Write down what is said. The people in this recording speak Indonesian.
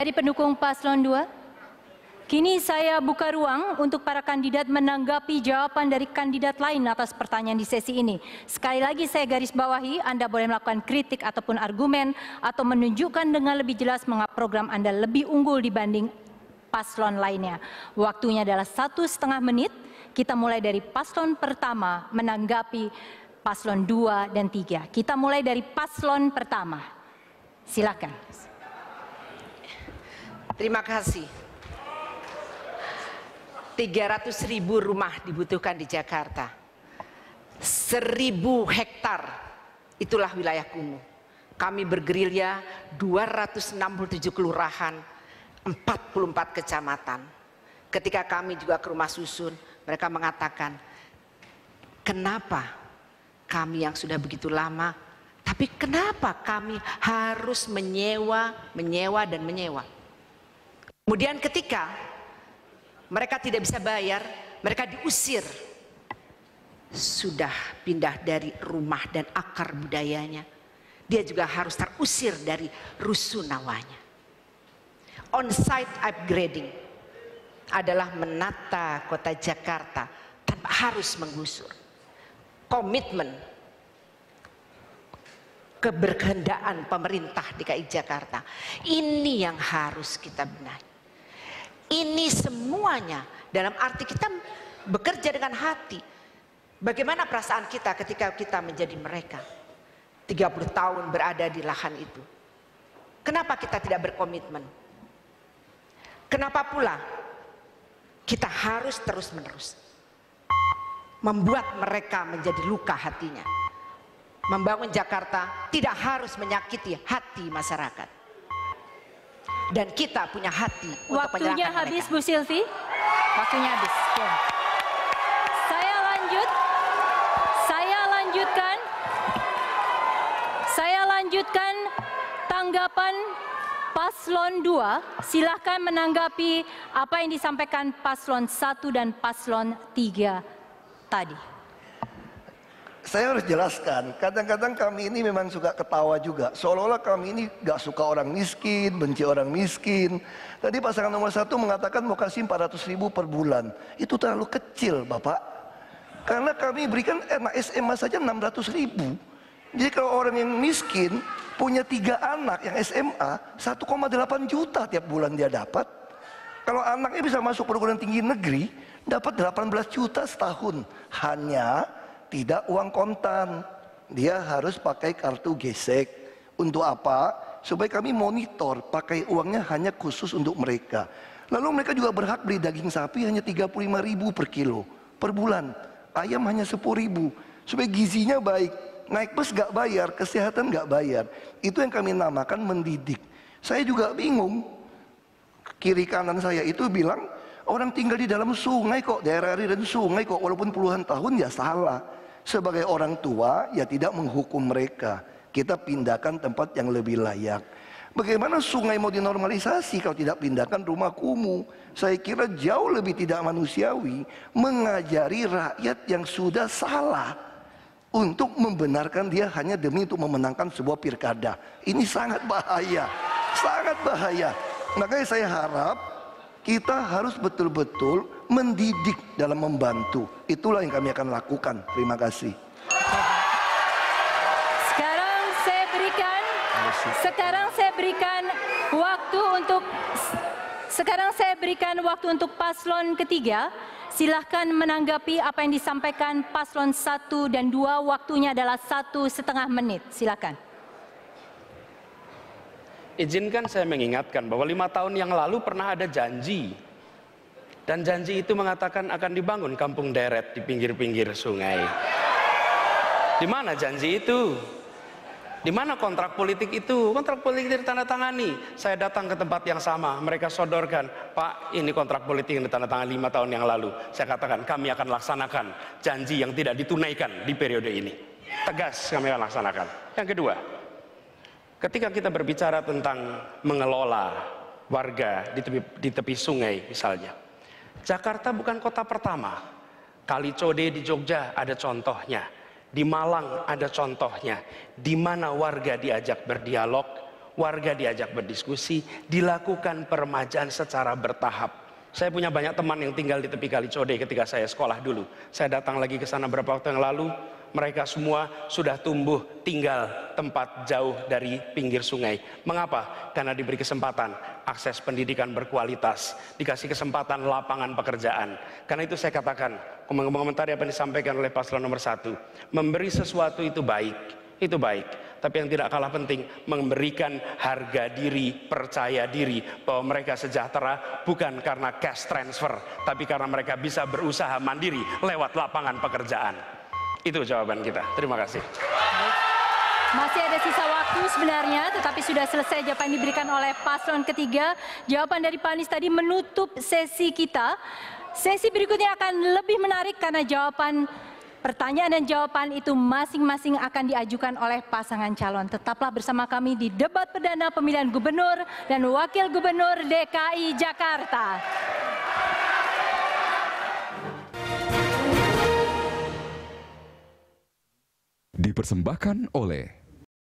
Dari pendukung paslon 2, kini saya buka ruang untuk para kandidat menanggapi jawaban dari kandidat lain atas pertanyaan di sesi ini. Sekali lagi saya garis bawahi, Anda boleh melakukan kritik ataupun argumen atau menunjukkan dengan lebih jelas mengapa program Anda lebih unggul dibanding paslon lainnya. Waktunya adalah 1,5 menit. Kita mulai dari paslon pertama menanggapi paslon 2 dan 3. Kita mulai dari paslon pertama. Silakan. Terima kasih. 300.000 rumah dibutuhkan di Jakarta. 1.000 hektar itulah wilayah kumuh. Kami bergerilya 267 kelurahan, 44 kecamatan. Ketika kami juga ke rumah susun, mereka mengatakan, kenapa kami yang sudah begitu lama, tapi kenapa kami harus menyewa. Kemudian ketika mereka tidak bisa bayar, mereka diusir. Sudah pindah dari rumah dan akar budayanya, dia juga harus terusir dari rusunawanya. On-site upgrading adalah menata kota Jakarta tanpa harus menggusur. Komitmen keberkehendaan pemerintah DKI Jakarta ini yang harus kita benahi. Ini semuanya dalam arti kita bekerja dengan hati. Bagaimana perasaan kita ketika kita menjadi mereka? 30 tahun berada di lahan itu. Kenapa kita tidak berkomitmen? Kenapa pula kita harus terus-menerus membuat mereka menjadi luka hatinya? Membangun Jakarta tidak harus menyakiti hati masyarakat. Dan kita punya hati untuk waktunya habis mereka. Bu Silvi, waktunya habis. Ya. Saya lanjutkan tanggapan paslon 2. Silahkan menanggapi apa yang disampaikan paslon 1 dan paslon 3 tadi. Saya harus jelaskan, kadang-kadang kami ini memang suka ketawa juga. Seolah-olah kami ini gak suka orang miskin, benci orang miskin. Tadi pasangan nomor 1 mengatakan mau kasih 400.000 per bulan. Itu terlalu kecil Bapak. Karena kami berikan anak SMA saja 600.000. Jadi kalau orang yang miskin punya 3 anak yang SMA, 1,8 juta tiap bulan dia dapat. Kalau anaknya bisa masuk perguruan tinggi negeri, dapat 18 juta setahun. Hanya tidak uang kontan, dia harus pakai kartu gesek. Untuk apa? Supaya kami monitor, pakai uangnya hanya khusus untuk mereka. Lalu mereka juga berhak beli daging sapi hanya 35.000 per kilo per bulan, ayam hanya 10.000, supaya gizinya baik. Naik bus gak bayar, kesehatan gak bayar. Itu yang kami namakan mendidik. Saya juga bingung, kiri kanan saya itu bilang orang tinggal di dalam sungai kok, daerah aliran sungai kok, walaupun puluhan tahun ya salah. Sebagai orang tua ya tidak menghukum mereka, kita pindahkan tempat yang lebih layak. Bagaimana sungai mau dinormalisasi kalau tidak pindahkan rumah kumuh? Saya kira jauh lebih tidak manusiawi mengajari rakyat yang sudah salah untuk membenarkan dia hanya demi untuk memenangkan sebuah pilkada. Ini sangat bahaya, sangat bahaya. Makanya saya harap kita harus betul-betul mendidik dalam membantu. Itulah yang kami akan lakukan. Terima kasih. Sekarang saya berikan waktu untuk paslon ketiga. Silahkan menanggapi apa yang disampaikan paslon 1 dan 2. Waktunya adalah 1,5 menit. Silakan. Izinkan saya mengingatkan bahwa 5 tahun yang lalu pernah ada janji. Dan janji itu mengatakan akan dibangun kampung deret di pinggir-pinggir sungai. Di mana janji itu? Di mana kontrak politik itu? Kontrak politik ditandatangani. Saya datang ke tempat yang sama, mereka sodorkan, Pak, ini kontrak politik yang ditandatangani 5 tahun yang lalu. Saya katakan, kami akan laksanakan janji yang tidak ditunaikan di periode ini. Tegas kami akan laksanakan. Yang kedua, ketika kita berbicara tentang mengelola warga di tepi sungai misalnya, Jakarta bukan kota pertama. Kalicode di Jogja ada contohnya, di Malang ada contohnya, di mana warga diajak berdialog, warga diajak berdiskusi, dilakukan peremajaan secara bertahap. Saya punya banyak teman yang tinggal di tepi Kali Code ketika saya sekolah dulu. Saya datang lagi ke sana beberapa waktu yang lalu, mereka semua sudah tumbuh tinggal tempat jauh dari pinggir sungai. Mengapa? Karena diberi kesempatan akses pendidikan berkualitas, dikasih kesempatan lapangan pekerjaan. Karena itu saya katakan, mengomentari apa yang disampaikan oleh paslon nomor 1, memberi sesuatu itu baik. Itu baik, tapi yang tidak kalah penting memberikan harga diri, percaya diri bahwa mereka sejahtera bukan karena cash transfer, tapi karena mereka bisa berusaha mandiri lewat lapangan pekerjaan. Itu jawaban kita. Terima kasih. Masih ada sisa waktu sebenarnya, tetapi sudah selesai jawaban yang diberikan oleh paslon ketiga. Jawaban dari Pak Anies tadi menutup sesi kita. Sesi berikutnya akan lebih menarik karena jawaban pertanyaan dan jawaban itu masing-masing akan diajukan oleh pasangan calon. Tetaplah bersama kami di debat perdana pemilihan gubernur dan wakil gubernur DKI Jakarta. Dipersembahkan oleh